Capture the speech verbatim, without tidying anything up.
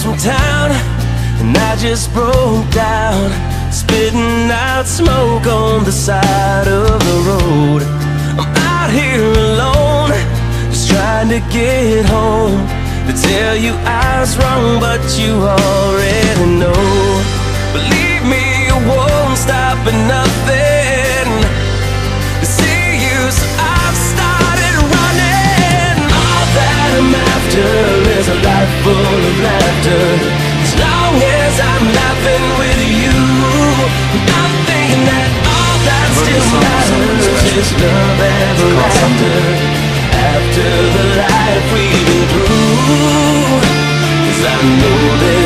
from town, and I just broke down, spitting out smoke on the side of the road. I'm out here alone, just trying to get home, to tell you I was wrong, but you already know. Believe me, you won't stop at nothing to see you, so I've started running. All that I'm after is a life full of laughter, as long as I'm laughing with you. I'm thinking that all that still matters is love ever after, after the life we've been through. 'Cause I know that